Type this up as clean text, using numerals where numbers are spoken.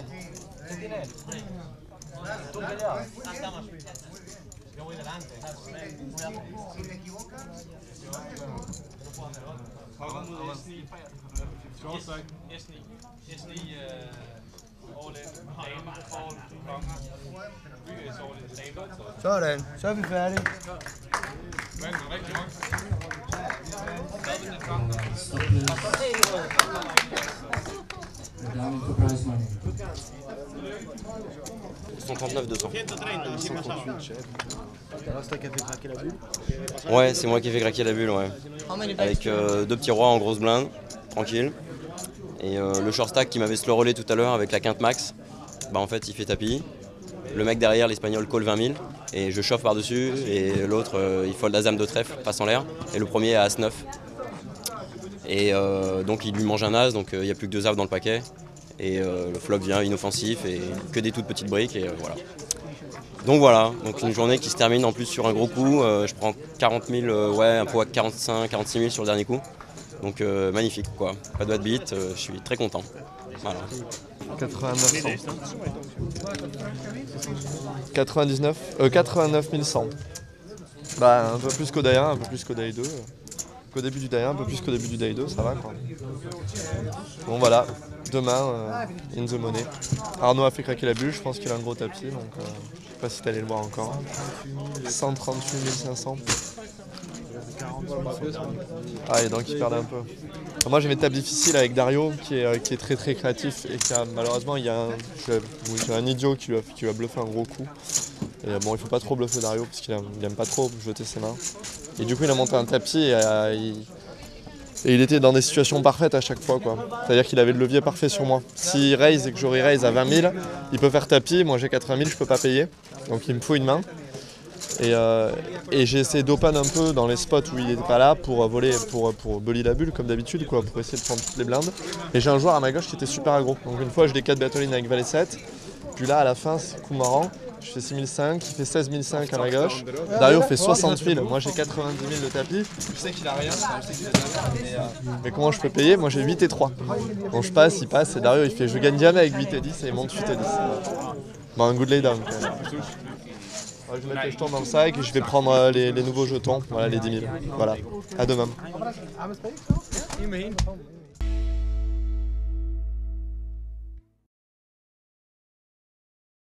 Tú peleabas. Yo voy delante. Si te equivocas, yo no puedo hacer gol. Is niet all in Zo dan, zo even verder. Down to prize money. 139 200. 138. Alors c'est toi qui as fait craquer la bulle? Ouais, c'est moi qui ai fait craquer la bulle, ouais. Avec deux petits rois en grosse blinde, tranquille. Et le short stack qui m'avait slow rollé tout à l'heure avec la quinte max, bah en fait il fait tapis. Le mec derrière, l'espagnol, call 20 000 et je chauffe par-dessus. Et l'autre, il fold as-dame de trèfle, passe en l'air. Et le premier a as-9. Et donc il lui mange un as, donc il n'y a plus que 2 as dans le paquet. Et le flop vient inoffensif et que des toutes petites briques et voilà. Donc voilà, donc une journée qui se termine en plus sur un gros coup. Je prends 40 000, ouais, un pot à 45, 46 000 sur le dernier coup. Donc magnifique quoi, pas de bad beat, je suis très content. Voilà. 89 100. Bah un peu plus qu'au day 1, un peu plus qu'au day 2. Qu'au début du day 1, un peu plus qu'au début du day 2, ça va quoi. Bon voilà, demain, in the money. Arnaud a fait craquer la bulle, je pense qu'il a un gros tapis, donc je sais pas si t'allais le voir encore. 138 500. Ah et donc il perdait un peu. Moi j'ai mes tables difficiles avec Dario qui est très très créatif et qui a malheureusement j'ai un idiot qui lui a bluffé un gros coup. Et bon il faut pas trop bluffer Dario parce qu'il aime pas trop jeter ses mains. Et du coup il a monté un tapis et il était dans des situations parfaites à chaque fois quoi. C'est-à-dire qu'il avait le levier parfait sur moi. S'il raise et que j'aurais raise à 20 000, il peut faire tapis, moi j'ai 80 000, je peux pas payer. Donc il me faut une main. Et j'ai essayé d'open un peu dans les spots où il n'était pas là pour voler, pour bully la bulle comme d'habitude quoi, pour essayer de prendre toutes les blindes. Et j'ai un joueur à ma gauche qui était super aggro. Donc une fois je décade Battle-in avec Valet 7. Puis là à la fin c'est coup marrant. Je fais 6005, il fait 16005 à ma gauche. Dario fait 60 000, moi j'ai 90 000 de tapis. Je sais qu'il a rien, je sais qu'il a rien. Mais comment je peux payer? Moi j'ai 8 et 3. Donc je passe, il passe et Dario il fait je gagne jamais avec 8 et 10 et il monte 8 et 10. Bon un good lay down quand même. Je vais mettre les jetons dans le sac et je vais prendre les nouveaux jetons, voilà les 10 000. Voilà, à demain.